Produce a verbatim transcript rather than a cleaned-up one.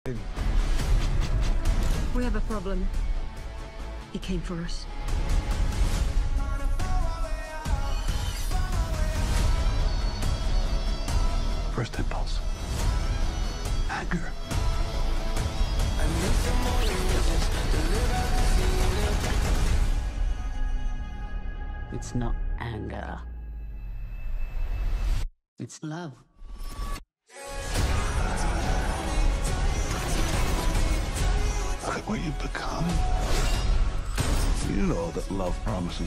We have a problem. He came for us. First impulse. Anger. It's not anger. It's love. Look at what you've become. You know that love promises